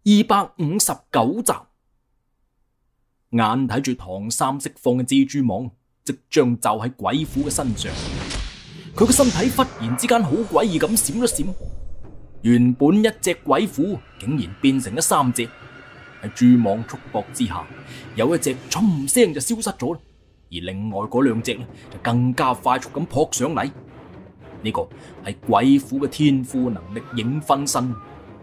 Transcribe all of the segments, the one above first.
259集，眼睇住唐三釋放嘅蜘蛛網即將就喺鬼虎嘅身上，佢個身體忽然之間好詭異咁閃咗閃，原本一隻鬼虎竟然變成咗3隻。喺蛛網束縛之下，有一隻唰聲就消失咗，而另外嗰2隻就更加快速咁撲上嚟。呢個係鬼虎嘅天賦能力影分身。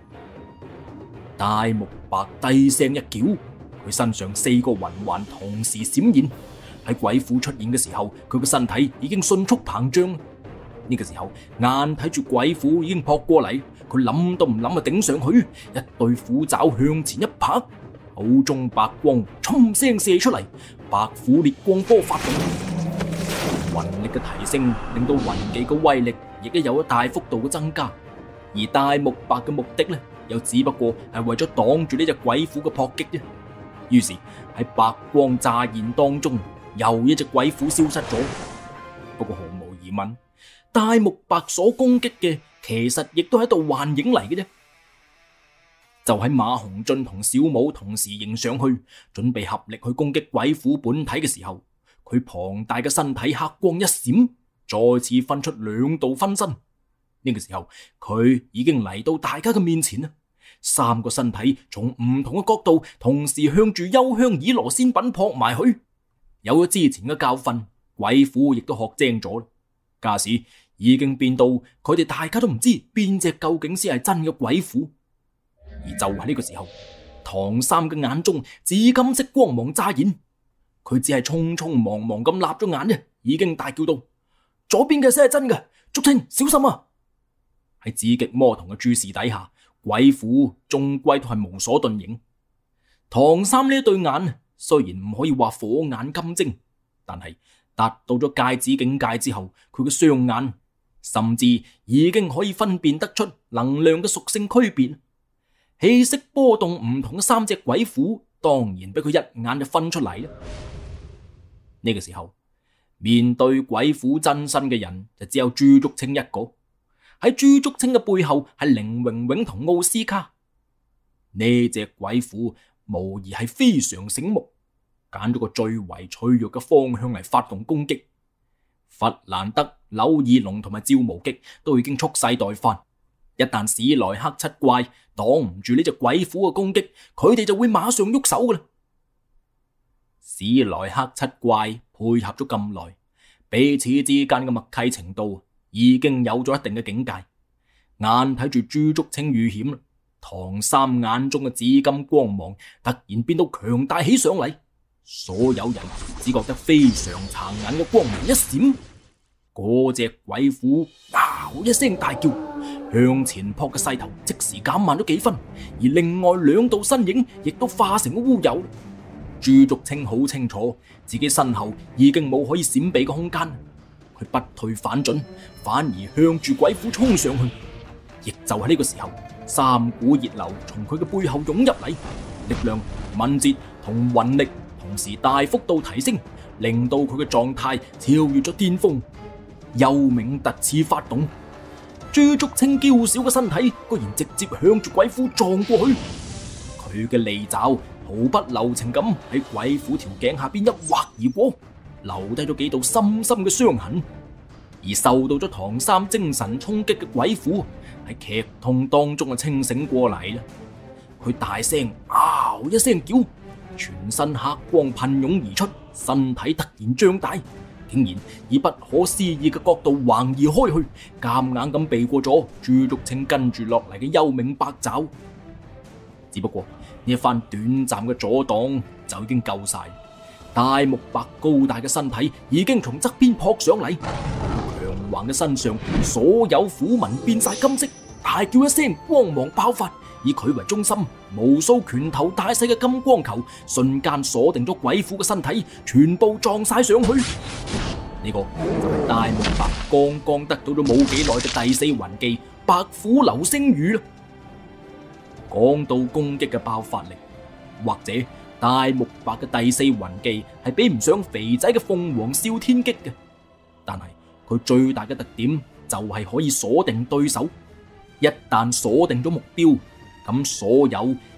大木白低聲一叫，佢身上4個魂環同時閃現。喺鬼虎出現嘅時候，佢個身體已經迅速膨脹。呢個時候，眼睇住鬼虎已經撲過嚟，佢諗都唔諗就頂上去，一對虎爪向前一拍，口中白光唰聲射出嚟，白虎烈光波發動。魂力嘅提升令到魂技嘅威力亦都有咗大幅度嘅增加，而大木白嘅目的呢，又只不過係為咗擋住呢隻鬼虎嘅撲擊啫。於是喺白光乍現當中，又一隻鬼虎消失咗。不過毫無疑問，大木白所攻擊嘅其實亦都係一道幻影嚟嘅啫。就喺馬紅俊同小武同時迎上去，準備合力去攻擊鬼虎本體嘅時候，佢龐大嘅身體黑光一閃，再次分出2道分身。呢個時候，佢已經嚟到大家嘅面前啦。3個身體從唔同嘅角度同時向住幽香以羅仙品撲埋去。有咗之前嘅教訓，鬼虎亦都學精咗啦。假使已經變到佢哋大家都唔知邊隻究竟先係真嘅鬼虎。而就喺呢個時候，唐三嘅眼中紫金色光芒乍現，佢只係匆匆忙忙咁立咗眼啫，已經大叫道：左邊嘅先係真嘅，竹青小心啊！喺紫極魔童嘅注視底下，鬼虎終歸都係無所遁形。唐三呢對眼雖然唔可以話火眼金睛，但係達到咗戒指境界之後，佢嘅雙眼甚至已經可以分辨得出能量嘅屬性區別。氣息波動唔同嘅3隻鬼虎，當然俾佢一眼就分出嚟啦。呢個時候，面對鬼虎真身嘅人就只有朱竹清一個。喺朱竹清嘅背後係凌榮榮同奧斯卡。呢隻鬼虎無疑係非常醒目，揀咗個最為脆弱嘅方向嚟發動攻擊。弗蘭德、柳二龍同埋趙無極都已經蓄勢待發。一旦史萊克七怪擋唔住呢隻鬼虎嘅攻擊，佢哋就會馬上喐手噶啦。史萊克七怪配合咗咁耐，彼此之間嘅默契程度已經有咗一定嘅境界。眼睇住朱竹清遇險，唐三眼中嘅紫金光芒突然變到強大起上嚟，所有人只覺得非常殘眼嘅光芒一閃，嗰隻鬼虎嗷一聲大叫，向前撲嘅勢頭即時減慢咗幾分，而另外2道身影亦都化成咗烏有。朱竹清好清楚自己身後已經冇可以閃避嘅空間，佢不退反進，反而向住鬼虎衝上去。亦就喺呢個時候，3股熱流從佢嘅背後湧入嚟，力量、敏捷同魂力同時大幅度提升，令到佢嘅狀態超越咗巔峰。幽冥突刺發動，朱竹清嬌小嘅身體居然直接向住鬼虎撞過去，佢嘅利爪毫不留情咁喺鬼虎條頸下邊一劃而過，留低咗幾道深深嘅傷痕。而受到咗唐三精神衝擊嘅鬼虎喺劇痛當中清醒過嚟啦，佢大聲嗷一聲叫，全身黑光噴湧而出，身體突然脹大，竟然以不可思議嘅角度橫移開去，夾硬咁避過咗朱竹清跟住落嚟嘅幽冥百爪。只不過呢一番短暫嘅阻擋就已經夠晒，大木白高大嘅身體已經從側邊撲上嚟，強橫嘅身上所有虎紋變晒金色，大叫一聲，光芒爆發，以佢為中心，無數拳頭大細嘅金光球瞬間鎖定咗鬼虎嘅身體，全部撞晒上去。呢個就係大木白剛剛得到咗冇幾耐嘅第4魂技白虎流星雨啦。講到攻擊嘅爆發力，或者大木白嘅第4魂技係比唔上肥仔嘅鳳凰少天擊嘅，但係佢最大嘅特點就係可以鎖定對手。一旦鎖定咗目標，咁所有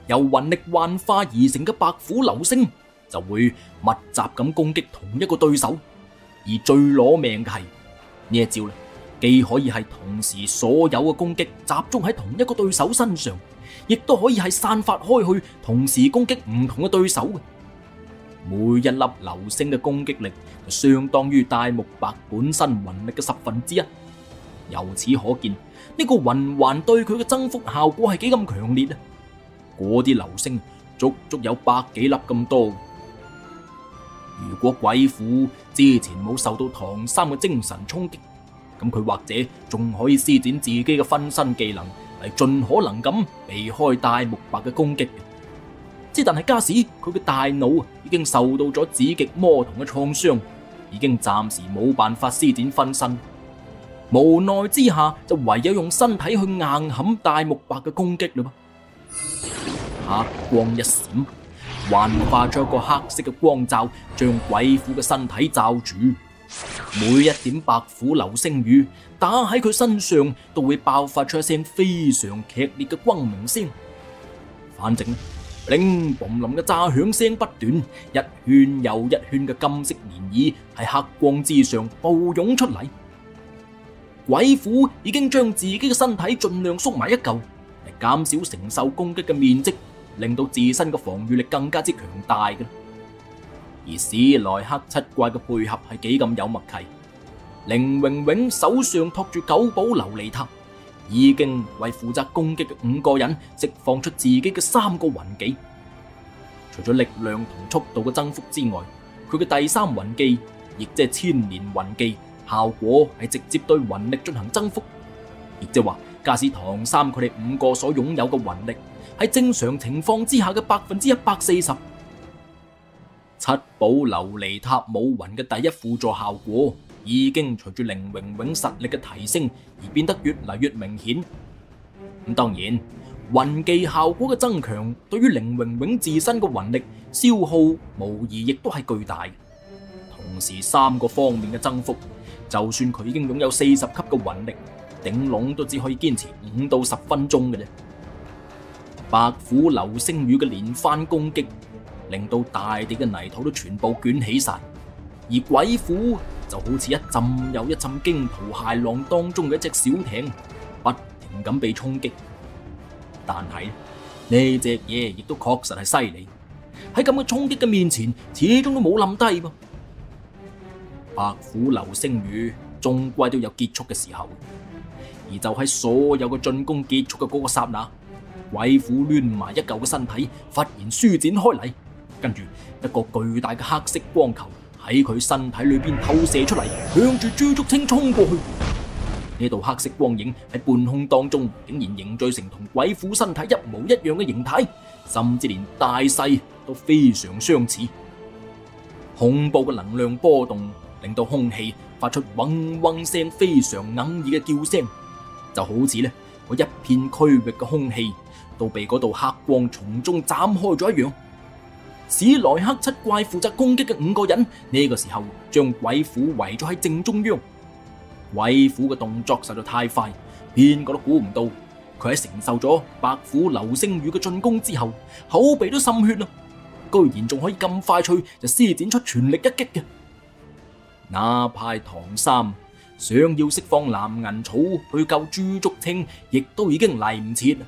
由魂力幻化而成嘅白虎流星就會密集咁攻擊同一個對手，而最攞命嘅係呢一招既可以係同時所有嘅攻擊集中喺同一個對手身上，亦都可以係散發開去，同時攻擊唔同嘅對手嘅。每一粒流星嘅攻擊力就相當於戴沐白本身魂力嘅1/10。由此可見，呢個魂環對佢嘅增幅效果係幾咁強烈啊！嗰啲流星足足有100幾粒咁多。如果鬼虎之前冇受到唐三嘅精神衝擊，咁佢或者仲可以施展自己嘅分身技能嚟盡可能咁避開戴沐白嘅攻擊。之但係假使佢嘅大腦已經受到咗紫極魔瞳嘅創傷，已經暫時冇辦法施展分身，無奈之下就唯有用身體去硬撼戴沐白嘅攻擊啦。黑光一閃，幻化咗一個黑色嘅光罩，將鬼虎嘅身體罩住。每一點白虎流星雨打喺佢身上，都會爆發出一聲非常劇烈嘅轟鳴聲。反正鈴嘣林嘅炸響聲不斷，一圈又一圈嘅金色漣漪喺黑光之上暴湧出嚟。鬼虎已經將自己嘅身體盡量縮埋一嚿，嚟減少承受攻擊嘅面積，令到自身嘅防禦力更加之強大嘅。而史萊克七怪嘅配合係幾咁有默契，凌榮榮手上托住九寶琉璃塔，已經為負責攻擊嘅5個人釋放出自己嘅3個魂技。除咗力量同速度嘅增幅之外，佢嘅第3魂技，亦即係千年魂技，效果係直接對魂力進行增幅。亦即係話，假使唐三佢哋5個所擁有嘅魂力喺正常情況之下嘅140%。七寶琉璃塔武魂嘅第一輔助效果已經隨住凌榮榮實力嘅提升而變得越嚟越明顯。咁當然，魂技效果嘅增強對於凌榮榮自身嘅魂力消耗無疑亦都係巨大。同時3個方面嘅增幅，就算佢已經擁有40級嘅魂力，頂籠都只可以堅持5到10分鐘嘅啫。白虎流星雨嘅連番攻擊，令到大地嘅泥土都全部捲起晒，而鬼虎就好似一陣又一陣驚濤駭浪當中嘅一隻小艇，不停咁被衝擊。但係呢隻嘢亦都確實係犀利，喺咁嘅衝擊嘅面前，始終都冇冧低噃。白虎流星雨終歸都有結束嘅時候，而就喺所有嘅進攻結束嘅嗰個剎那，鬼虎攣埋一嚿嘅身體忽然舒展開嚟。跟住一個巨大嘅黑色光球喺佢身體裏邊透射出嚟，向住朱竹清衝過去。呢道黑色光影喺半空當中竟然凝聚成同鬼虎身體一模一樣嘅形態，甚至連大細都非常相似。恐怖嘅能量波動令到空氣發出嗡嗡聲，非常哽耳嘅叫聲，就好似呢嗰一片區域嘅空氣都被嗰道黑光從中斬開咗一樣。史萊克七怪負責攻擊嘅5個人呢個時候將鬼虎圍咗喺正中央。鬼虎嘅動作實在太快，邊個都估唔到佢喺承受咗白虎流星雨嘅進攻之後，口鼻都滲血啦，居然仲可以咁快脆就施展出全力一擊嘅。哪怕唐三想要釋放藍銀草去救朱竹清，亦都已經嚟唔切。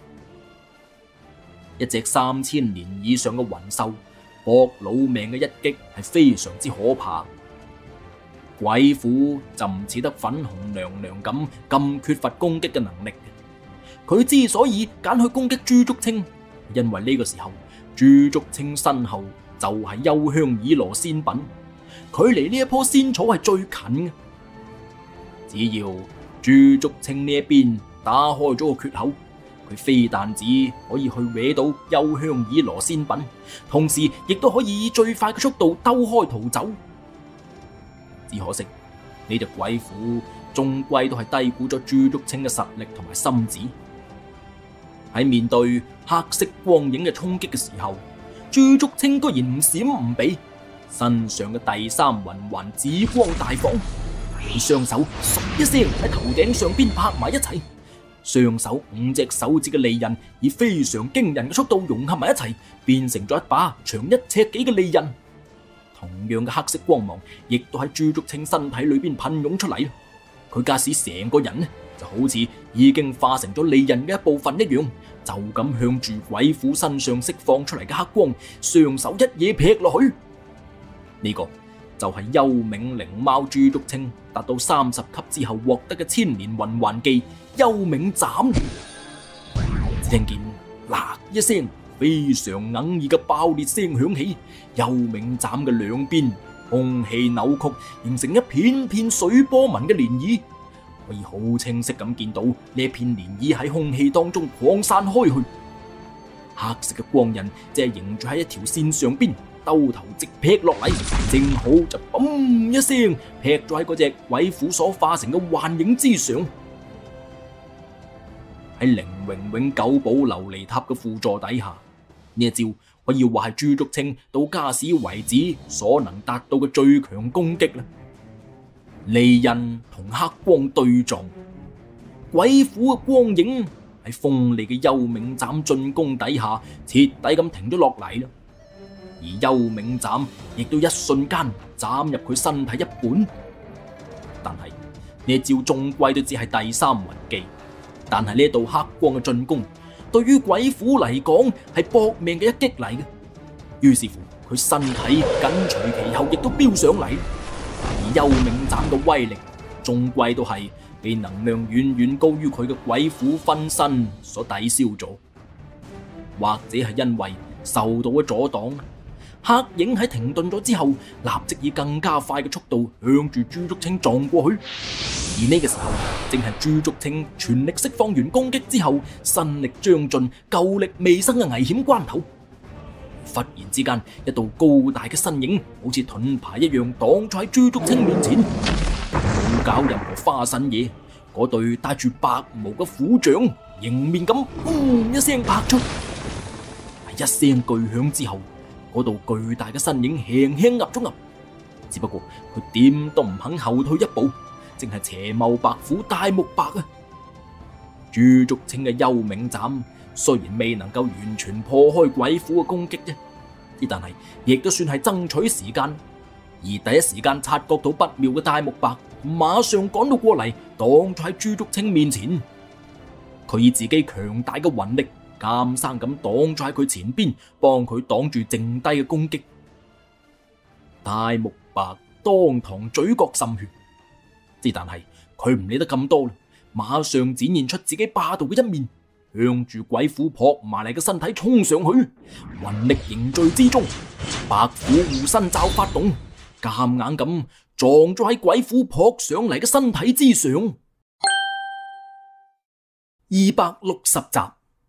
一隻3000年以上嘅魂獸搏老命嘅一擊係非常之可怕。鬼虎就唔似得粉紅娘娘咁缺乏攻擊嘅能力。佢之所以揀去攻擊朱竹清，因為呢個時候朱竹清身後就係幽香綺羅仙品，距離呢一棵仙草係最近嘅。只要朱竹清呢一邊打開咗個缺口，佢非但只可以去搲到幽香綺羅仙品，同時亦都可以以最快嘅速度兜開逃走。只可惜呢隻鬼虎終歸都係低估咗朱竹清嘅實力同埋心智。喺面對黑色光影嘅衝擊嘅時候，朱竹清居然唔閃唔避，身上嘅第3魂環紫光大放，佢雙手唰一聲喺頭頂上邊拍埋一齊， 雙手5隻手指嘅利刃以非常驚人嘅速度融合埋一齊，變成咗一把長1尺幾嘅利刃。同樣嘅黑色光芒亦都喺朱竹清身體裏邊噴湧出嚟。佢假使成個人呢就好似已經化成咗利刃嘅一部分一樣，就咁向住鬼斧身上釋放出嚟嘅黑光，雙手一嘢劈落去。呢個就係幽冥靈貓朱竹清達到30級之後獲得嘅千年魂環技幽冥斬。只聽見嗱一聲非常哽耳嘅爆裂聲響起，幽冥斬嘅兩邊空氣扭曲，形成一片片水波紋嘅漣漪，可以好清晰咁見到呢一片漣漪喺空氣當中擴散開去。黑色嘅光刃即係凝住喺一條線上邊，兜頭直劈落嚟，正好就嘣一聲劈咗喺嗰隻鬼斧所化成嘅幻影之上。喺凌榮永九寶琉璃塔嘅輔助底下，呢一招可以話係朱竹清到家史為止所能達到嘅最強攻擊啦。利刃同黑光對撞，鬼斧嘅光影喺鋒利嘅幽冥斬進攻底下徹底咁停咗落嚟啦。而幽冥斬亦都一瞬間斬入佢身體一半。但係呢招終歸都只係第3魂技，但係呢道黑光嘅進攻對於鬼斧嚟講係搏命嘅一擊嚟嘅。於是乎佢身體緊隨其後亦都飆上嚟。而幽冥斬嘅威力終歸都係被能量遠遠高於佢嘅鬼斧分身所抵消咗，或者係因為受到咗阻擋，黑影喺停頓咗之後，立即以更加快嘅速度向住朱竹清撞過去。而呢個時候，正係朱竹清全力釋放完攻擊之後，身力將盡、救力未生嘅危險關頭。忽然之間，一道高大嘅身影，好似盾牌一樣擋咗喺朱竹清面前，冇搞任何花臣嘢。嗰對帶住白毛嘅斧掌迎面咁一聲拍出，一聲巨響之後，嗰道巨大嘅身影輕輕岌咗岌，只不過佢點都唔肯後退一步，正係邪眸白虎戴沐白啊！朱竹清嘅幽冥斬雖然未能夠完全破開鬼斧嘅攻擊啫，但係亦都算係爭取時間。而第一時間察覺到不妙嘅戴沐白，馬上趕到過嚟，擋咗喺朱竹清面前。佢以自己強大嘅魂力，監生咁擋咗喺佢前邊，幫佢擋住剩低嘅攻擊。戴沐白當堂嘴角滲血，但係佢唔理得咁多啦，馬上展現出自己霸道嘅一面，向住鬼斧撲埋嚟嘅身體衝上去，魂力凝聚之中，白虎護身罩發動，夾硬咁撞咗喺鬼斧撲上嚟嘅身體之上。260集，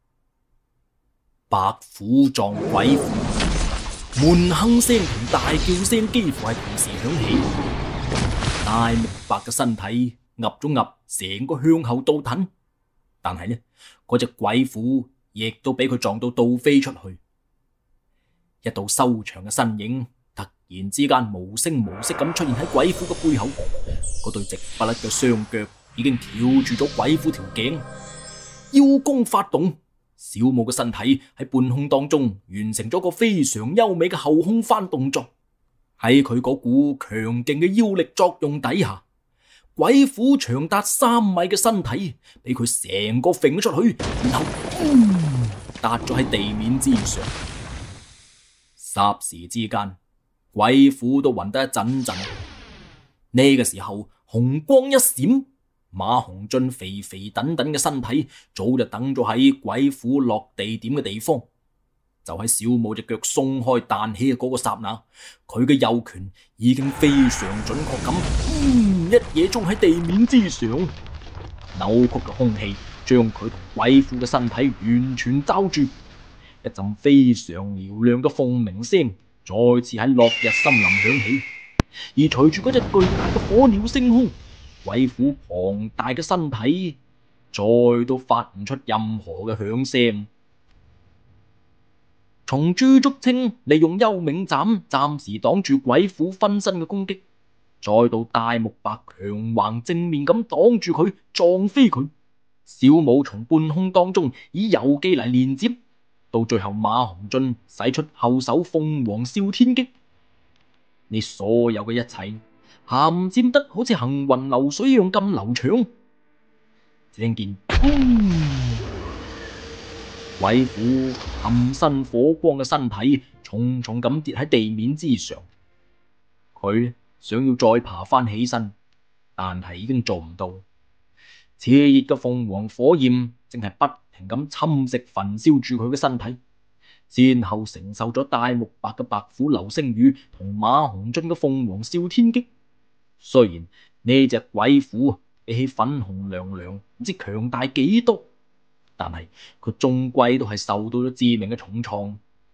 白虎撞鬼斧，悶哼聲同大叫聲幾乎係同時響起。戴沐白嘅身體岌咗岌，成個向後倒褪，但係呢，嗰隻鬼斧亦都俾佢撞到倒飛出去。一道修長嘅身影突然之間無聲無息咁出現喺鬼斧嘅背後，嗰對直不甩嘅雙腳已經翹住咗鬼斧條頸，腰弓發動，小舞嘅身體喺半空當中完成咗個非常優美嘅後空翻動作。喺佢嗰股強勁嘅腰力作用底下，鬼斧長達3米嘅身體俾佢成個揈咗出去，然後搭咗喺地面之上。霎時之間，鬼斧都暈得一陣陣。呢個時候，紅光一閃，馬紅俊肥肥等等嘅身體早就等咗喺鬼斧落地點嘅地方。就喺小武隻腳鬆開彈起嘅嗰個剎那，佢嘅右拳已經非常準確咁一嘢中喺地面之上，扭曲嘅空氣將佢同鬼斧嘅身體完全罩住。一陣非常嘹亮嘅鳳鳴聲再次喺落日森林響起，而隨住嗰隻巨大嘅火鳥升空，鬼斧龐大嘅身體再都發唔出任何嘅響聲。從朱竹清利用幽冥斬暫時擋住鬼斧分身嘅攻擊，再到戴沐白強橫正面咁擋住佢撞飛佢， 小舞從半空當中以游技嚟連接，到最後馬鴻俊使出後手鳳凰笑天擊。你所有嘅一切銜接得好似行雲流水一樣咁流暢。只聽見鬼斧含身火光嘅身體重重咁跌喺地面之上，佢想要再爬翻起身，但係已經做唔到。熾熱嘅鳳凰火焰正係不停咁侵蝕焚燒住佢嘅身體，先後承受咗戴沐白嘅白虎流星雨同馬鴻俊嘅鳳凰笑天擊。雖然呢隻鬼斧比起粉紅娘娘唔知強大幾多，但係佢終歸都係受到咗致命嘅重創。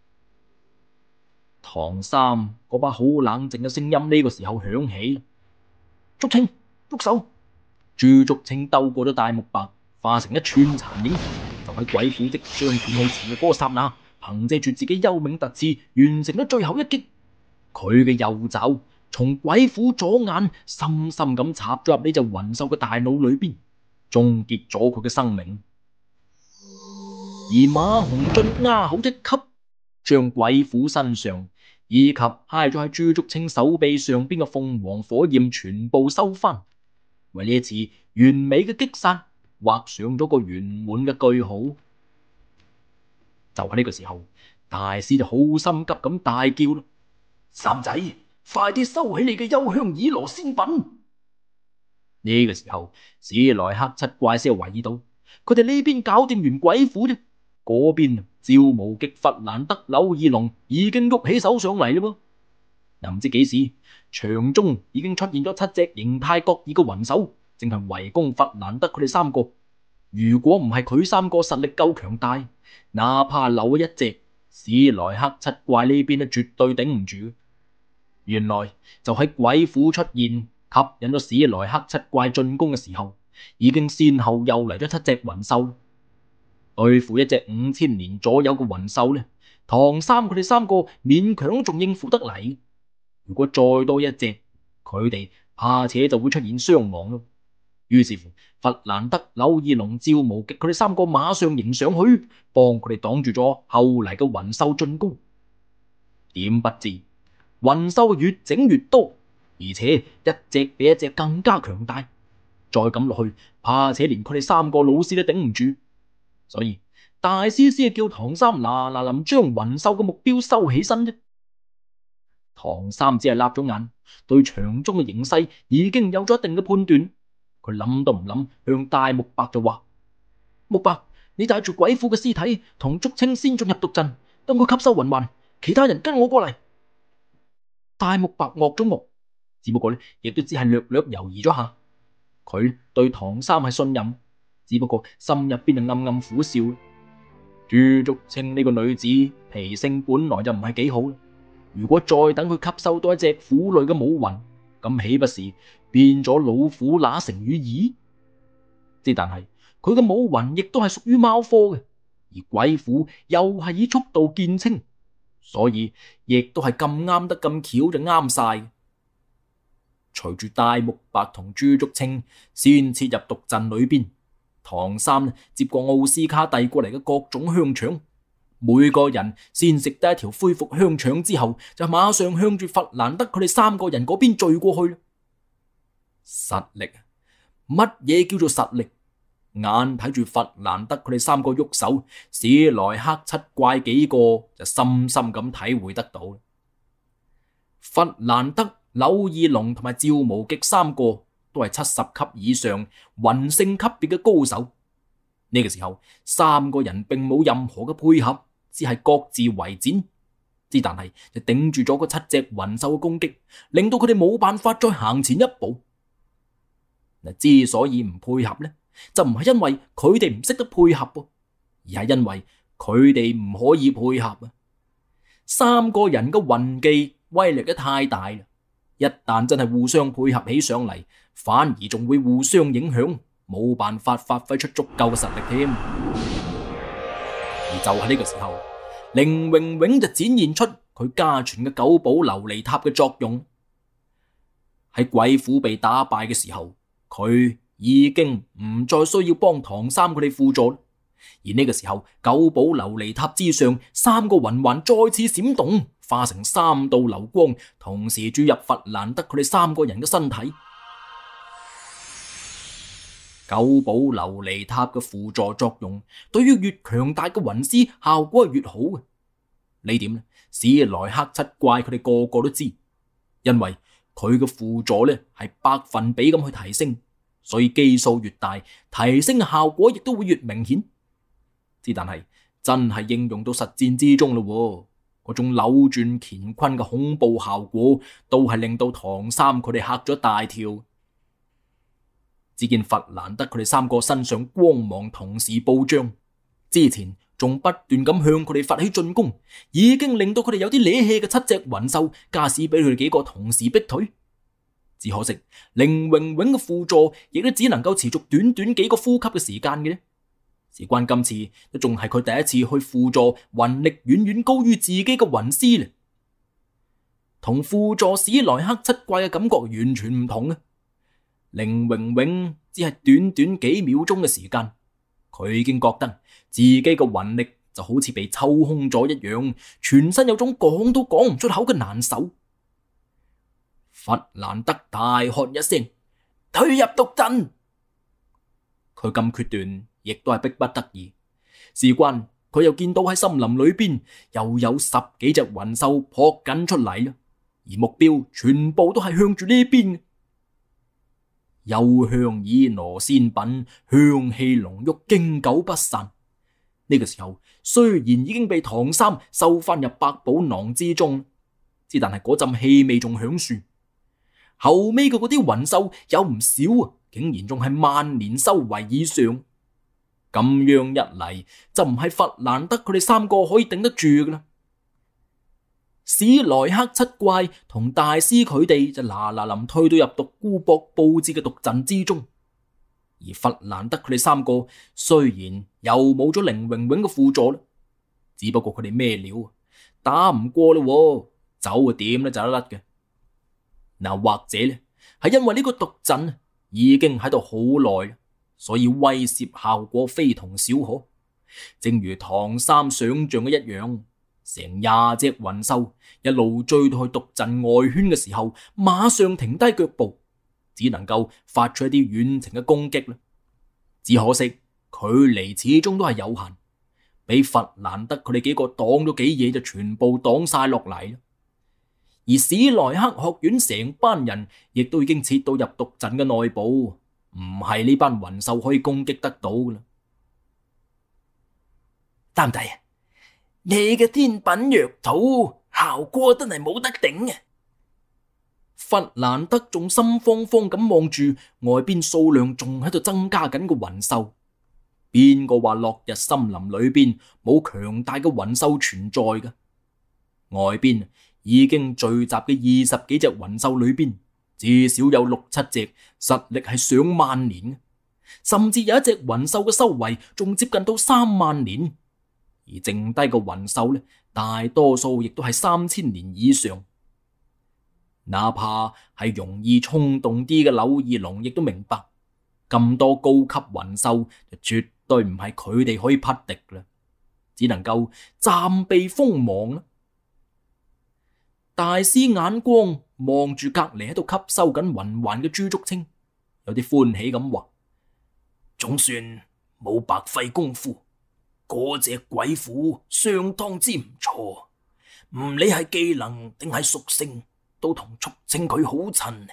唐三嗰把好冷靜嘅聲音呢個時候響起：竹青，喐手！朱竹清兜過咗戴沐白，化成一串殘影，就喺鬼斧即將斷氣前嘅嗰剎那，憑借住自己優冥特刺，完成咗最後一擊。佢嘅右爪從鬼斧左眼深深咁插咗入呢隻魂獸嘅大腦裏邊，終結咗佢嘅生命。而馬鴻俊啞口一吸，將鬼斧身上以及揩咗喺朱竹清手臂上邊嘅鳳凰火焰全部收翻，為呢一次完美嘅擊殺畫上咗個圓滿嘅句號。就喺呢個時候，大師就好心急咁大叫啦：三仔，快啲收起你嘅幽香綺羅仙品！呢個時候，史萊克七怪先係圍到，佢哋呢邊搞掂完鬼斧啫，嗰邊趙無極、弗蘭德、柳二龍已經喐起手上嚟啦噃。又唔知幾時，場中已經出現咗7隻形態各異嘅魂獸，正係圍攻弗蘭德佢哋3個。如果唔係佢3個實力夠強大，哪怕留一隻，史萊克七怪呢邊都絕對頂唔住。原來就喺鬼斧出現吸引咗史萊克七怪進攻嘅時候，已經先後又嚟咗7隻魂獸。對付一隻5000年左右嘅魂獸呢，唐三佢哋3個勉強仲應付得嚟。如果再多一隻，佢哋怕且就會出現傷亡咯。於是乎，弗蘭德、柳二龍、趙無極佢哋3個馬上迎上去，幫佢哋擋住咗後嚟嘅魂獸進攻。點不知魂獸越整越多，而且一隻比一隻更加強大。再咁落去，怕且連佢哋3個老師都頂唔住。所以大師先係叫唐三嗱嗱臨將魂獸嘅目標收起身啫。唐三只係擸咗眼，對場中嘅形勢已經有咗一定嘅判斷。佢諗都唔諗，向戴沐白就話：沐白，你帶住鬼斧嘅屍體同竹青先進入毒陣，等我吸收魂環，其他人跟我過嚟。戴沐白愕咗愕，只不過亦都只係略略猶豫咗下。佢對唐三係信任，只不過心入邊就暗暗苦笑。朱竹清呢個女子脾性本來就唔係幾好，如果再等佢吸收多一隻虎類嘅武魂，咁豈不是變咗老虎乸成與兒？之但係佢嘅武魂亦都係屬於貓科嘅，而鬼斧又係以速度見稱，所以亦都係咁啱得咁巧就啱晒。隨住戴沐白同朱竹清先切入毒陣裏邊，唐三接過奧斯卡遞過嚟嘅各種香腸，每個人先食得一條恢復香腸之後，就馬上向住弗蘭德佢哋3個人嗰邊聚過去。實力，乜嘢叫做實力？眼睇住弗蘭德佢哋3個喐手，史萊克七怪幾個就深深咁體會得到。弗蘭德、柳二龍同埋趙無極3個都係70級以上魂聖級別嘅高手。呢個時候3個人並冇任何嘅配合，只係各自為戰。之但係就頂住咗嗰7隻魂獸嘅攻擊，令到佢哋冇辦法再行前一步。嗱，之所以唔配合呢，就唔係因為佢哋唔識得配合，而係因為佢哋唔可以配合啊。3個人嘅魂技威力都太大啦，一旦真係互相配合起上嚟，反而仲會互相影響，冇辦法發揮出足夠嘅實力添。而就喺呢個時候，凌榮榮就展現出佢家傳嘅九寶琉璃塔嘅作用。喺鬼斧被打敗嘅時候，佢已經唔再需要幫唐三佢哋輔助。而呢個時候，九寶琉璃塔之上三個魂環再次閃動，化成三道流光，同時注入弗蘭德佢哋三個人嘅身體。九寶琉璃塔嘅輔助作用，對於越強大嘅魂師效果係越好嘅。呢點呢，史萊克七怪佢哋個個都知，因為佢嘅輔助呢係百分比咁去提升，所以基數越大，提升嘅效果亦都會越明顯。但係真係應用到實戰之中咯，嗰種扭轉乾坤嘅恐怖效果，都係令到唐三佢哋嚇咗一大跳。只見弗蘭德佢哋三個身上光芒同時暴漲，之前仲不斷咁向佢哋發起進攻，已經令到佢哋有啲攣氣嘅七隻魂獸，駕駛俾佢哋幾個同時逼退。只可惜凌榮榮嘅輔助亦都只能夠持續短短幾個呼吸嘅時間嘅，事關今次都仲係佢第一次去輔助魂力遠遠高於自己嘅魂師咧，同輔助史萊克七怪嘅感覺完全唔同啊！凌榮榮只係短短幾秒鐘嘅時間，佢已經覺得自己嘅魂力就好似被抽空咗一樣，全身有種講都講唔出口嘅難受。弗蘭德大喝一聲，退入毒陣。佢咁決斷，亦都係逼不得已。事關佢又見到喺森林裏邊又有10幾隻魂獸撲緊出嚟啦，而目標全部都係向住呢邊。幽香以羅仙品，香氣濃郁，經久不散。呢個時候雖然已經被唐三收翻入百寶囊之中，但係嗰陣氣味仲響樹。後尾嘅嗰啲魂獸有唔少啊，竟然仲係萬年修為以上。咁樣一嚟，就唔係弗蘭德佢哋三個可以頂得住噶啦。史萊克七怪同大師佢哋就嗱嗱臨退到入獨孤博布置嘅毒陣之中，而弗蘭德佢哋三個雖然又冇咗凌榮榮嘅輔助啦，只不過佢哋咩料打唔過啦，走啊點咧就得甩嘅。嗱，或者咧係因為呢個毒陣已經喺度好耐，所以威懾效果非同小可。正如唐三想象嘅一樣，成20隻魂獸一路追到去毒陣外圈嘅時候，馬上停低腳步，只能夠發出一啲遠程嘅攻擊啦。只可惜距離始終都係有限，俾弗蘭德佢哋幾個擋咗幾嘢，就全部擋晒落嚟啦。而史萊克學院成班人亦都已經撤到入毒陣嘅內部，唔係呢班魂獸可以攻擊得到噶啦。丹弟，你嘅天品藥土效果真係冇得頂嘅。弗蘭德仲心慌慌咁望住外邊數量仲喺度增加緊嘅魂獸，邊個話落日森林裏邊冇強大嘅魂獸存在噶？外邊已經聚集嘅20幾隻魂獸裏邊，至少有6、7隻實力係上萬年，甚至有一隻魂獸嘅修為仲接近到3萬年，而剩低嘅魂獸呢，大多數亦都係3000年以上。哪怕係容易衝動啲嘅柳二龍亦都明白，咁多高級魂獸就絕對唔係佢哋可以匹敵啦，只能夠暫避鋒芒啦。大師眼光望住隔籬喺度吸收緊魂環嘅朱竹清，有啲歡喜咁話：總算冇白費功夫，嗰隻鬼斧相當之唔錯，唔理係技能定係屬性，都同速清佢好襯。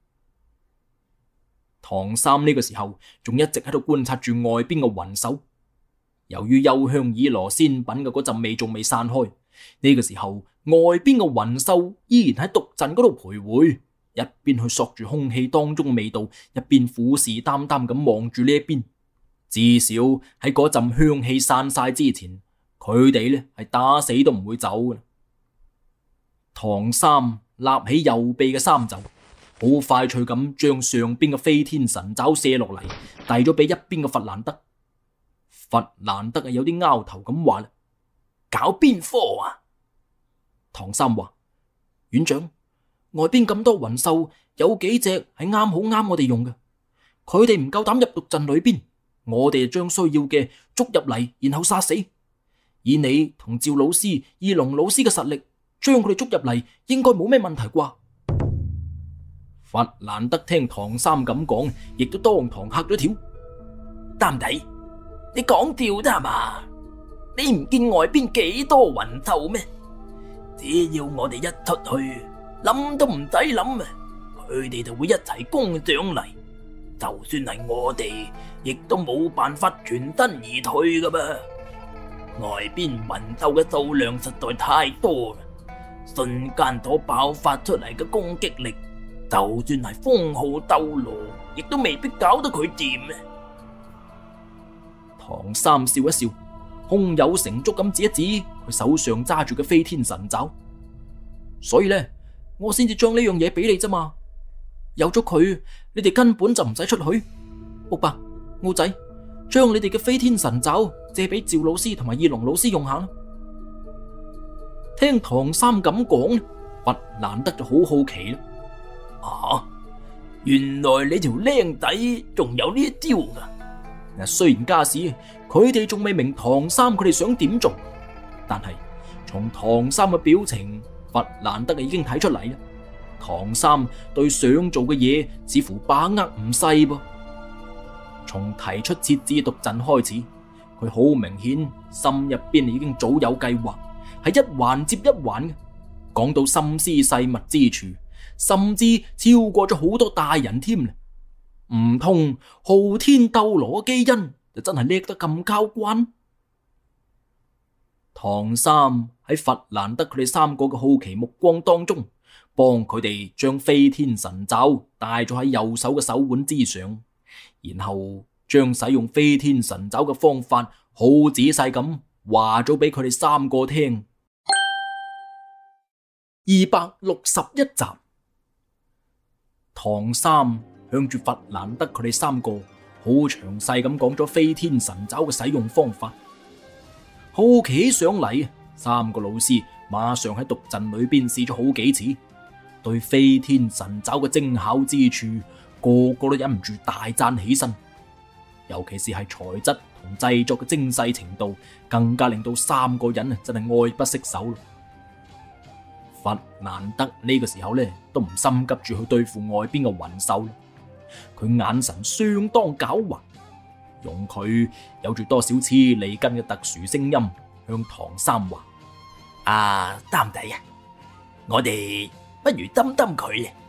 唐三呢個時候仲一直喺度觀察住外邊嘅魂獸，由於幽香以羅仙品嘅嗰陣味仲未散開，呢個時候外邊嘅魂獸依然喺毒陣嗰度徘徊，一邊去索住空氣當中嘅味道，一邊虎視眈眈咁望住呢一邊。至少喺嗰陣香氣散晒之前，佢哋呢係打死都唔會走嘅。唐三立起右臂嘅三袖，好快脆咁將上邊嘅飛天神爪射落嚟，遞咗俾一邊嘅弗蘭德。弗蘭德有啲拗頭咁話啦：搞邊科啊？唐三話：院長，外邊咁多魂獸，有幾隻係啱好啱我哋用嘅， 佢哋唔夠膽入毒陣裏邊，我哋就將需要嘅捉入嚟，然後殺死。以你同趙老師、二龍老師嘅實力，將佢哋捉入嚟，應該冇咩問題啩？弗蘭德聽唐三咁講，亦都當堂嚇咗跳。 丹弟，你講笑啫係嘛？你唔見外邊幾多雲頭咩？只要我哋一出去，諗都唔使諗啊，佢哋就會一齊攻上嚟。就算係我哋，亦都冇辦法全身而退噶噃。外邊雲頭嘅數量實在太多啦，瞬間所爆發出嚟嘅攻擊力，就算係封號鬥羅，亦都未必搞得佢掂啊！ 唐三笑一笑，胸有成竹咁指一指佢手上揸住嘅飛天神爪。所以呢，我先至將呢樣嘢俾你啫嘛。有咗佢，你哋根本就唔使出去。屋伯、奧仔，將你哋嘅飛天神爪借俾趙老師同埋二龍老師用下啦。聽唐三咁講，弗蘭德就好好奇啦。 啊，原來你條靚仔仲有呢一招噶。 雖然家時佢哋仲未明唐三佢哋想點做，但係從唐三嘅表情，弗蘭德已經睇出嚟啦。唐三對想做嘅嘢似乎把握唔細噃。從提出設置毒陣開始，佢好明顯心入邊已經早有計劃，係一環接一環嘅，講到心思細密之處，甚至超過咗好多大人添。唔通昊天鬥羅嘅基因就真係叻得咁交關？唐三喺弗蘭德佢哋三個嘅好奇目光當中，幫佢哋將飛天神爪戴咗喺右手嘅手腕之上，然後將使用飛天神爪嘅方法好仔細咁話咗俾佢哋三個聽。261集，唐三向住弗蘭德佢哋三個好詳細咁講咗飛天神爪嘅使用方法。好奇起上嚟，三個老師馬上喺毒陣裏邊試咗好幾次，對飛天神爪嘅精巧之處，個個都忍唔住大讚起身。尤其是係材質同製作嘅精細程度，更加令到三個人真係愛不釋手咯。弗蘭德呢個時候呢，都唔心急住去對付外邊嘅雲獸，佢眼神相當狡猾，用佢有住多少黐脷根嘅特殊聲音向唐三話： 啊，丹弟啊，我哋不如針針佢啊！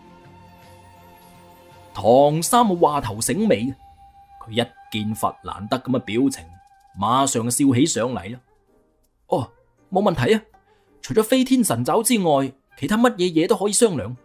唐三嘅話頭醒尾，佢一見弗蘭德咁嘅表情，馬上就笑起上嚟啦。哦，冇問題啊！除咗飛天神爪之外，其他乜嘢嘢都可以商量。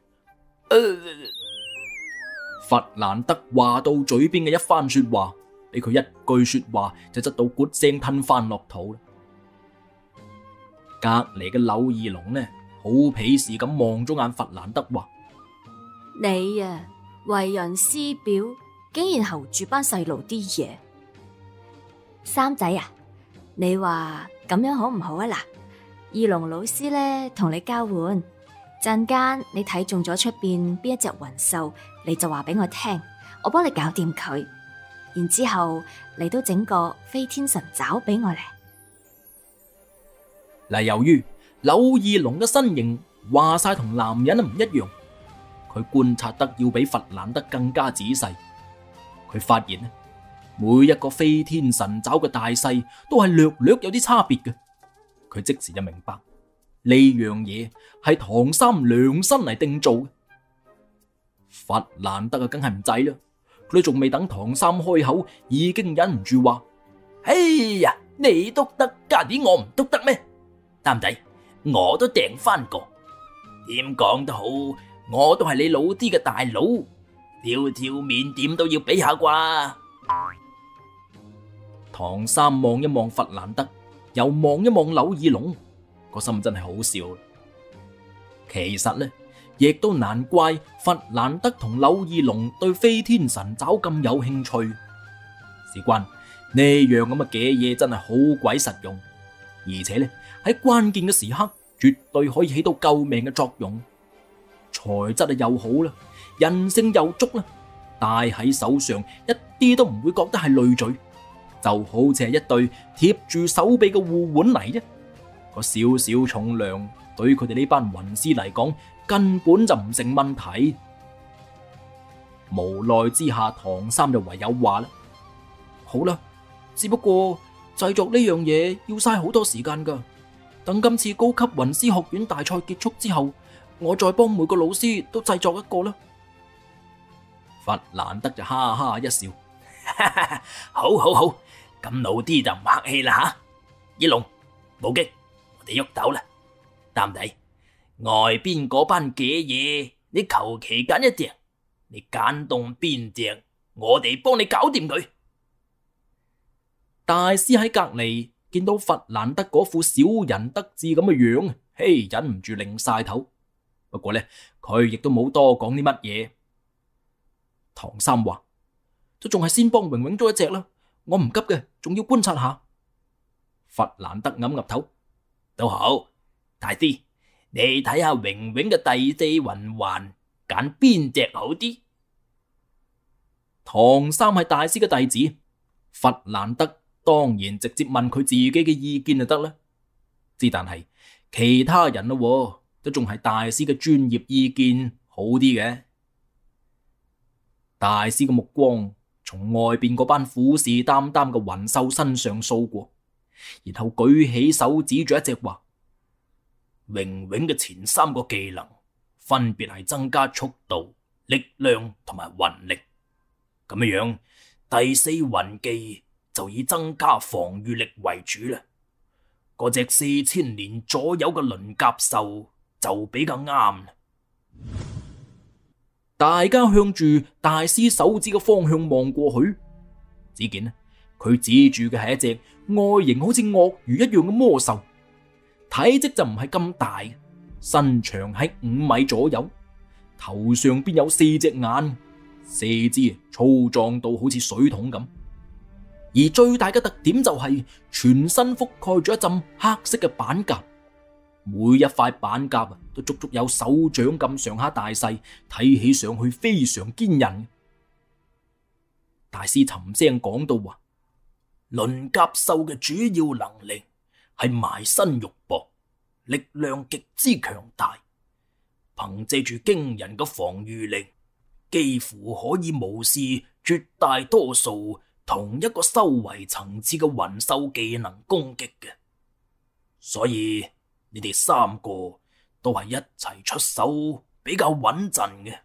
弗蘭德話到嘴邊嘅一番說話，俾佢一句說話就窒到咕聲吞翻落肚啦。隔籬嘅柳二龍呢，好鄙視咁望咗眼弗蘭德，話： 你啊，為人師表，竟然候住班細路啲嘢。三仔啊，你話咁樣好唔好啊？嗱，二龍老師咧同你交換，陣間你睇中咗出邊邊一隻雲獸，你就話俾我聽，我幫你搞掂佢，然之後你都整個飛天神爪俾我嚟。 嗱，由於柳二龍嘅身形話晒同男人唔一樣，佢觀察得要比弗蘭德更加仔細。佢發現咧，每一個飛天神爪嘅大細都係略略有啲差別嘅。佢即時就明白呢樣嘢係唐三量身嚟定做嘅。弗蘭德啊，梗係唔制啦！佢仲未等唐三開口，已經忍唔住話： 哎呀，你督得，家啲我唔督得咩？丹弟，我都訂翻個。點講都好，我都係你老啲嘅大佬，條條面點都要俾下啩。 唐三望一望弗蘭德，又望一望柳二龍，個心真係好笑。其實呢，亦都難怪弗蘭德同柳二龍對飛天神爪咁有興趣，事關呢樣咁嘅嘅嘢真係好鬼實用，而且呢喺關鍵嘅時刻絕對可以起到救命嘅作用。材質又好啦，韌性又足啦， 戴喺手上，一啲都唔會覺得係累贅，就好似係一對貼住手臂嘅護腕嚟啫。個少少重量對佢哋呢班魂師嚟講根本就唔成問題。無奈之下，唐三就唯有話啦：好啦，只不過製作呢樣嘢要嘥好多時間噶。等今次高級魂師學院大賽結束之後，我再幫每個老師都製作一個啦。弗蘭德就哈哈一笑， 好好好，咁老啲就唔客氣啦吓。葉龍、無極，我哋喐手啦。擔弟，外邊嗰班嘅嘢，你求其揀一隻，你揀動邊隻，我哋幫你搞掂佢。 大師喺隔籬見到弗蘭德嗰副小人得志咁嘅樣，嘿，忍唔住擰晒頭。不過呢，佢亦都冇多講啲乜嘢。唐三話：都仲係先幫榮榮捉一隻啦，我唔急嘅，仲要觀察下。弗蘭德岌岌頭， 都好。大師，你睇下榮榮嘅第四魂環，揀邊隻好啲？ 唐三係大師嘅弟子，弗蘭德當然直接問佢自己嘅意見就得啦。之但係其他人咯，都仲係大師嘅專業意見好啲嘅。大師嘅目光從外邊嗰班虎視眈眈嘅魂獸身上掃過，然後舉起手指住一隻話： 榮榮嘅前三個技能分別係增加速度、力量同埋魂力。咁樣第四魂技就以增加防禦力為主啦。嗰隻4000年左右嘅鱗甲獸就比較啱啦。 大家向住大師手指嘅方向望過去，只見佢指住嘅係一隻外形好似鱷魚一樣嘅魔獸，體積就唔係咁大，身長喺5米左右，頭上邊有4隻眼，四肢粗壯到好似水桶咁，而最大嘅特點就係全身覆蓋住一浸黑色嘅板甲。每一塊板甲都足足有手掌咁上下大細，睇起上去非常堅韌。大師沉聲講到話： 鱗甲獸嘅主要能力係埋身肉搏，力量極之強大，憑借住驚人嘅防禦力，幾乎可以無視絕大多數同一個修為層次嘅魂獸技能攻擊嘅。所以你哋3個都係一齊出手比較穩陣嘅。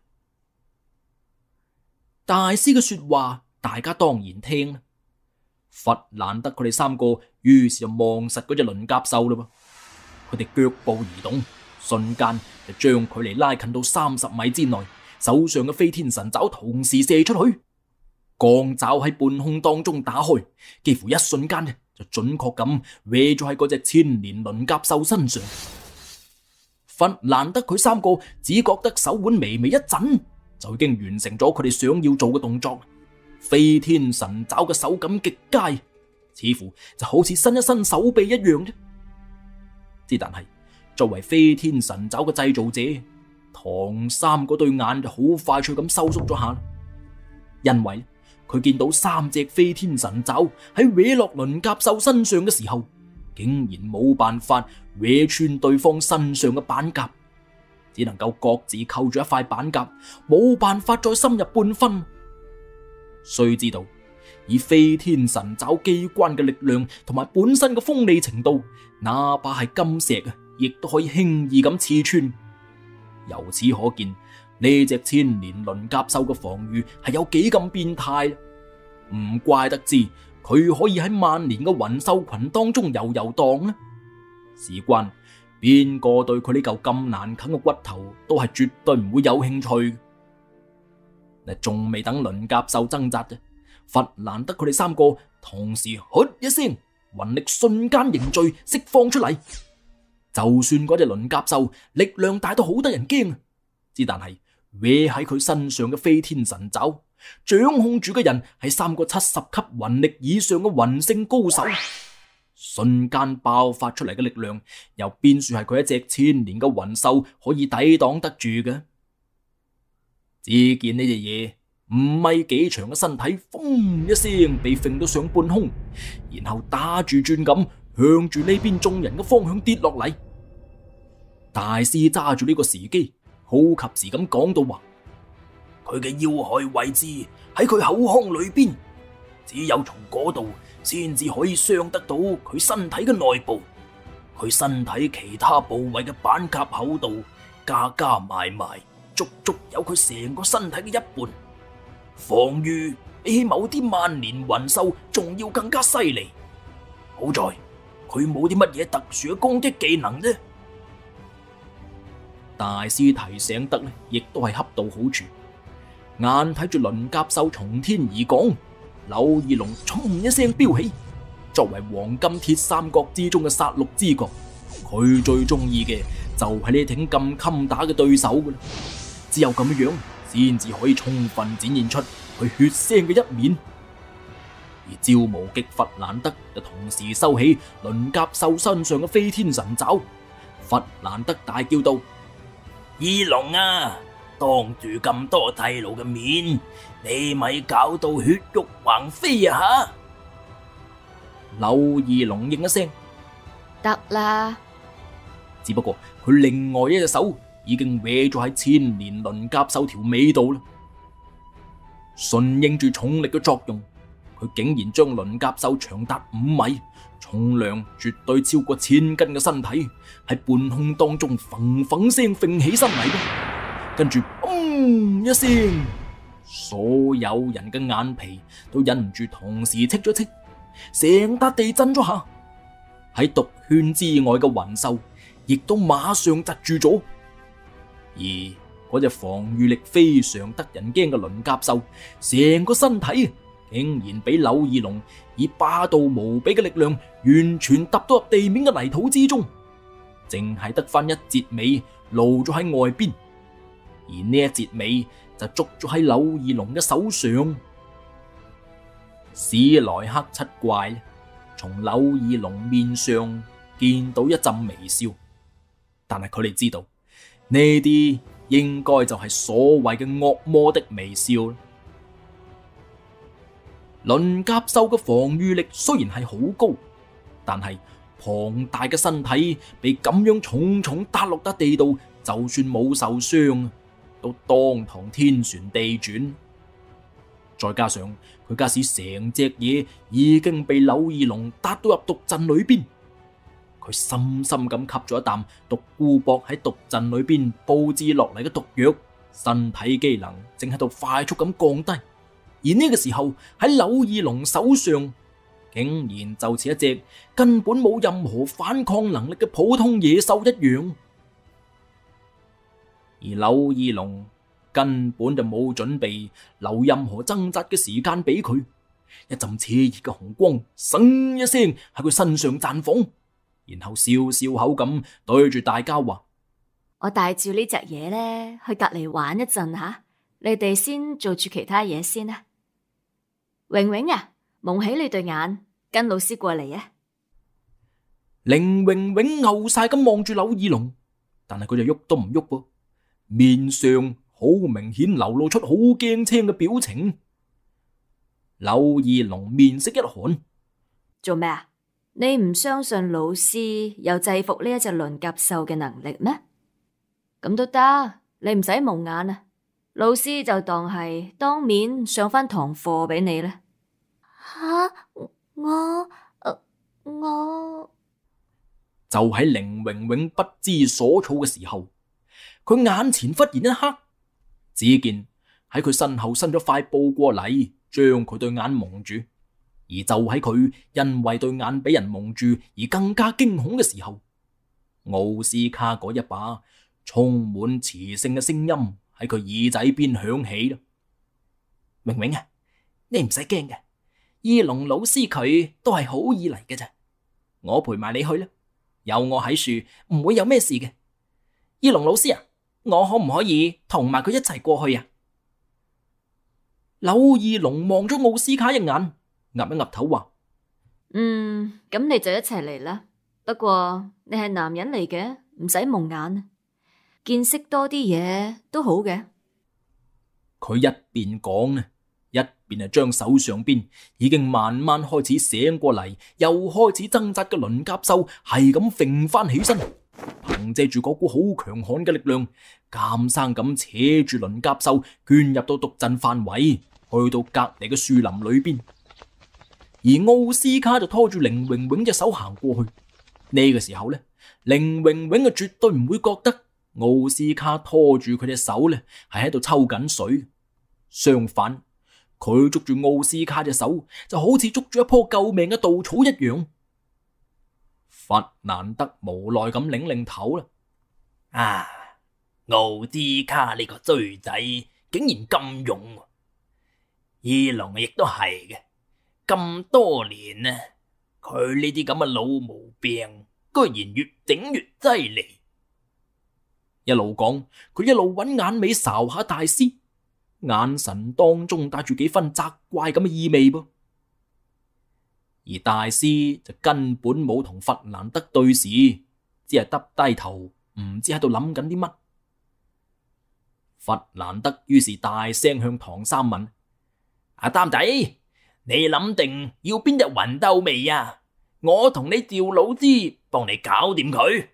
大師嘅說話大家當然聽啦。弗蘭德佢哋3個於是就望實嗰隻鱗甲獸啦噃，佢哋腳步移動，瞬間就將距離拉近到30米之內，手上嘅飛天神爪同時射出去，鋼爪喺半空當中打開，幾乎一瞬間就準確咁搲咗喺嗰隻千年鱗甲獸身上。弗蘭德佢3個只覺得手腕微微一震，就已經完成咗佢哋想要做嘅動作。飛天神爪嘅手感極佳，似乎就好似伸一伸手臂一樣啫。之但係作為飛天神爪嘅製造者，唐三嗰對眼就好快脆咁收縮咗下，因為佢見到3隻飛天神爪喺搲落鱗甲獸身上嘅時候，竟然冇辦法搲穿對方身上嘅板甲，只能夠各自扣住一塊板甲，冇辦法再深入半分。須知道，以飛天神爪機關嘅力量同埋本身嘅鋒利程度，哪怕係金石亦都可以輕易咁刺穿。由此可見，呢隻千年鱗甲獸嘅防禦係有幾咁變態，唔怪得知佢可以喺萬年嘅魂獸群當中游蕩呢。事關邊個對佢呢嚿咁難啃嘅骨頭都係絕對唔會有興趣。仲未等鱗甲獸掙扎啫，弗蘭德佢哋3個同時喝一聲，魂力瞬間凝聚釋放出嚟。就算嗰隻鱗甲獸力量大到好得人驚，之但係搲喺佢身上嘅飛天神爪，掌控住嘅人係3個70級魂力以上嘅魂聖高手，瞬間爆發出嚟嘅力量，又邊算係佢一隻千年嘅魂獸可以抵擋得住嘅？只見呢隻嘢 5米幾長嘅身體，轟一聲被揈到上半空，然後打住轉咁向住呢邊眾人嘅方向跌落嚟。大師揸住呢個時機，好及時咁講到話： 佢嘅要害位置喺佢口腔裏邊，只有從嗰度先至可以傷得到佢身體嘅內部。佢身體其他部位嘅板甲厚度加加埋埋，足足有佢成個身體嘅一半。防禦比起某啲萬年魂獸仲要更加犀利。好在佢冇啲乜嘢特殊嘅攻擊技能啫。 大師提醒得呢，亦都係恰到好處。眼睇住鱗甲獸從天而降，柳二龍衝一聲飆起。作為黃金鐵三角之中嘅殺戮之角，佢最中意嘅就係呢挺咁襟打嘅對手噶啦。只有咁樣先至可以充分展現出佢血腥嘅一面。而趙無極、弗蘭德就同時收起鱗甲獸身上嘅飛天神爪。弗蘭德大叫道： 二龍啊，當住咁多細路嘅面，你咪搞到血肉橫飛啊吓！ 柳二龍應一聲得啦。 只不過佢另外一隻手已經搲咗喺千年鱗甲獸條尾度啦。順應住重力嘅作用，佢竟然將鱗甲獸長達5米、重量絕對超過1000斤嘅身體喺半空當中嘭嘭聲揈起身嚟。跟住嘣一聲，所有人嘅眼皮都忍唔住同時戚咗戚，成笪地震咗下。喺毒圈之外嘅魂獸亦都馬上窒住咗。而嗰隻防禦力非常得人驚嘅鱗甲獸，成個身體竟然俾柳二龍以霸道無比嘅力量完全揼到入地面嘅泥土之中，淨係得翻一截尾露咗喺外邊。而呢一截尾就捉咗喺柳二龍嘅手上。史萊克七怪從柳二龍面上見到一陣微笑，但係佢哋知道呢啲應該就係所謂嘅惡魔的微笑。鱗甲獸嘅防禦力雖然係好高，但係龐大嘅身體被咁樣重重打落得地度，就算冇受傷都當堂天旋地轉。再加上佢假使成隻嘢已經被柳二龍打到入毒陣裏邊，佢深深咁吸咗一啖獨孤博喺毒陣裏邊布置落嚟嘅毒藥，身體機能正喺度快速咁降低。而呢個時候喺柳二龍手上，竟然就似一隻根本冇任何反抗能力嘅普通野獸一樣。而柳二龍根本就冇準備留任何掙扎嘅時間俾佢，一陣熾熱嘅紅光，聲一聲喺佢身上綻放，然後笑笑口咁對住大家話： 我帶住呢隻嘢咧去隔籬玩一陣吓，你哋先做住其他嘢先啦。榮榮啊，蒙起你對眼，跟老師過嚟啊！ 凌榮榮牛晒咁望住柳二龍，但係佢就喐都唔喐噃，面上好明顯流露出好驚青嘅表情。柳二龍面色一寒： 做咩啊？你唔相信老師有制服呢一隻鱗甲獸嘅能力咩？咁都得，你唔使蒙眼啊！老師就當係當面上翻堂課俾你啦。 吓，我就喺凌榮榮不知所措嘅時候，佢眼前忽然一黑，只見喺佢身後伸咗塊布過嚟，將佢對眼蒙住。而就喺佢因為對眼俾人蒙住而更加驚恐嘅時候，奧斯卡嗰一把充滿磁性嘅聲音喺佢耳仔邊響起啦。榮榮啊，你唔使驚嘅，二龍老師佢都係好意嚟嘅咋，我陪埋你去啦，有我喺樹唔會有咩事嘅。二龍老師啊，我可唔可以同埋佢一齊過去啊？柳二龍望咗奧斯卡一眼，岌一岌頭話： 咁你就一齊嚟啦。不過你係男人嚟嘅，唔使蒙眼，見識多啲嘢都好嘅。 佢一邊講呢，一邊將手上邊已經慢慢開始醒過嚟，又開始掙扎嘅鱗甲獸係咁揈翻起身，憑借住嗰股好強悍嘅力量，監生咁扯住鱗甲獸捲入到毒陣範圍，去到隔籬嘅樹林裏邊。而奧斯卡就拖住凌榮榮隻手行過去。呢個時候呢，凌榮榮啊絕對唔會覺得奧斯卡拖住佢隻手呢係喺度抽緊水，相反，佢捉住奧斯卡隻手就好似捉住一棵救命嘅稻草一樣。弗蘭德無奈咁擰擰頭啦， 啊，奧斯卡呢個衰仔竟然咁勇，二郎亦都係嘅。咁多年呢，佢呢啲咁嘅老毛病，居然越整越犀利。 一路講，佢一路揾眼尾睄下大師，眼神當中帶住幾分責怪咁嘅意味噃。而大師就根本冇同弗蘭德對視，只係耷低頭，唔知喺度諗緊啲乜。弗蘭德於是大聲向唐三問： 阿擔仔，你諗定要邊隻魂鬥未啊？我同你趙老師幫你搞掂佢。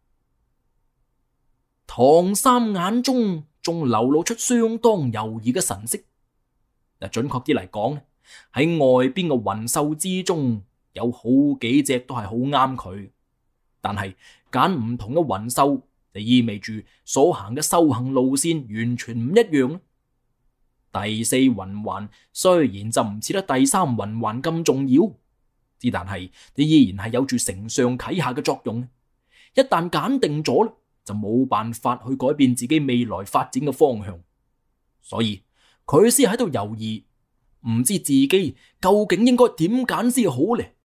唐三眼中仲流露出相當猶豫嘅神色。嗱，準確啲嚟講，喺外邊嘅魂獸之中，有好幾隻都係好啱佢，但係揀唔同嘅魂獸就意味住所行嘅修行路線完全唔一樣。第四魂環雖然就唔似得第三魂環咁重要，之但係你依然係有住承上啟下嘅作用。一旦揀定咗咧，就冇辦法去改變自己未來發展嘅方向，所以佢先喺度猶豫，唔知自己究竟應該點揀先好呢？